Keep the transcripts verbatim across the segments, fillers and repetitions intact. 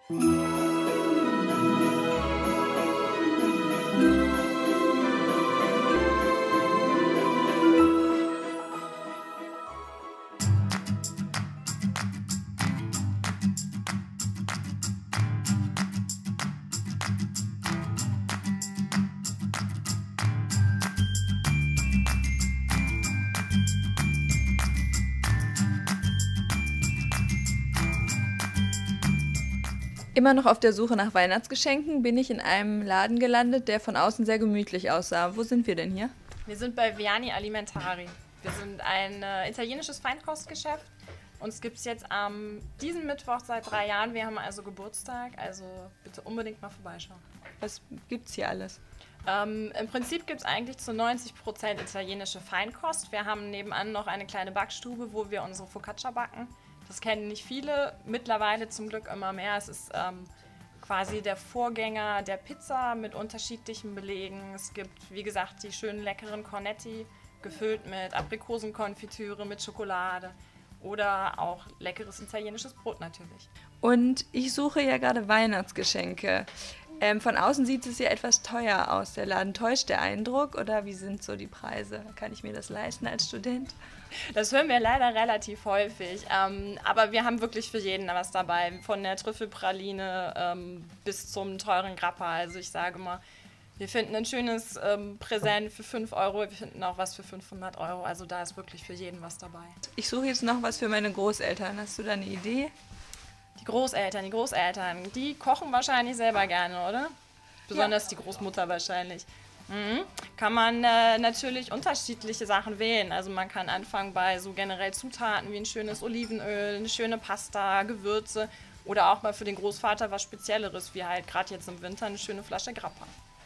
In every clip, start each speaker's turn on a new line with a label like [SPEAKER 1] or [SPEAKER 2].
[SPEAKER 1] Immer noch auf der Suche nach Weihnachtsgeschenken bin ich in einem Laden gelandet, der von außen sehr gemütlich aussah. Wo sind wir denn hier?
[SPEAKER 2] Wir sind bei Viani Alimentari. Wir sind ein äh, italienisches Feinkostgeschäft. Uns gibt es jetzt am ähm, diesen Mittwoch seit drei Jahren. Wir haben also Geburtstag, also bitte unbedingt mal vorbeischauen.
[SPEAKER 1] Was gibt's hier alles?
[SPEAKER 2] Ähm, Im Prinzip gibt es eigentlich zu neunzig Prozent italienische Feinkost. Wir haben nebenan noch eine kleine Backstube, wo wir unsere Focaccia backen. Das kennen nicht viele, mittlerweile zum Glück immer mehr. Es ist ähm, quasi der Vorgänger der Pizza mit unterschiedlichen Belegen. Es gibt, wie gesagt, die schönen leckeren Cornetti, gefüllt mit Aprikosenkonfitüre, mit Schokolade oder auch leckeres italienisches Brot natürlich.
[SPEAKER 1] Und ich suche ja gerade Weihnachtsgeschenke. Ähm, von außen sieht es ja etwas teuer aus, der Laden. Täuscht der Eindruck oder wie sind so die Preise? Kann ich mir das leisten als Student?
[SPEAKER 2] Das hören wir leider relativ häufig, ähm, aber wir haben wirklich für jeden was dabei, von der Trüffelpraline ähm, bis zum teuren Grappa. Also ich sage mal, wir finden ein schönes ähm, Präsent für fünf Euro, wir finden auch was für fünfhundert Euro, also da ist wirklich für jeden was dabei.
[SPEAKER 1] Ich suche jetzt noch was für meine Großeltern. Hast du da eine Idee?
[SPEAKER 2] Die Großeltern, die Großeltern, die kochen wahrscheinlich selber gerne, oder? Besonders ja. Die Großmutter wahrscheinlich. Mhm. Kann man äh, natürlich unterschiedliche Sachen wählen. Also man kann anfangen bei so generell Zutaten wie ein schönes Olivenöl, eine schöne Pasta, Gewürze oder auch mal für den Großvater was Spezielleres, wie halt gerade jetzt im Winter eine schöne Flasche Grappa.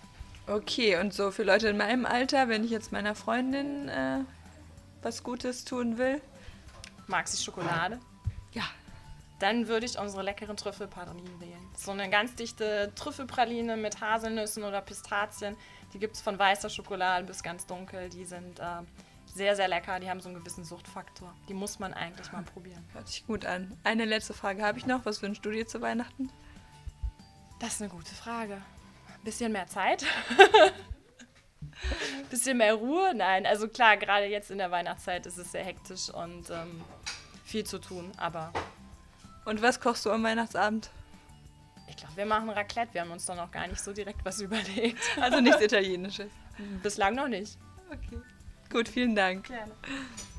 [SPEAKER 1] Okay, und so für Leute in meinem Alter, wenn ich jetzt meiner Freundin äh, was Gutes tun will?
[SPEAKER 2] Mag sie Schokolade?
[SPEAKER 1] Ja.
[SPEAKER 2] Dann würde ich unsere leckeren Trüffelpralinen wählen. So eine ganz dichte Trüffelpraline mit Haselnüssen oder Pistazien. Die gibt es von weißer Schokolade bis ganz dunkel. Die sind äh, sehr, sehr lecker. Die haben so einen gewissen Suchtfaktor. Die muss man eigentlich mal probieren.
[SPEAKER 1] Hört sich gut an. Eine letzte Frage habe ich noch. Was wünschst du dir zu Weihnachten?
[SPEAKER 2] Das ist eine gute Frage. Ein bisschen mehr Zeit. Ein bisschen mehr Ruhe. Nein, also klar, gerade jetzt in der Weihnachtszeit ist es sehr hektisch und ähm, viel zu tun. Aber
[SPEAKER 1] und was kochst du am Weihnachtsabend?
[SPEAKER 2] Ich glaube, wir machen Raclette. Wir haben uns da noch gar nicht so direkt was überlegt.
[SPEAKER 1] Also nichts Italienisches?
[SPEAKER 2] Bislang noch nicht.
[SPEAKER 1] Okay. Gut, vielen Dank.
[SPEAKER 2] Gerne.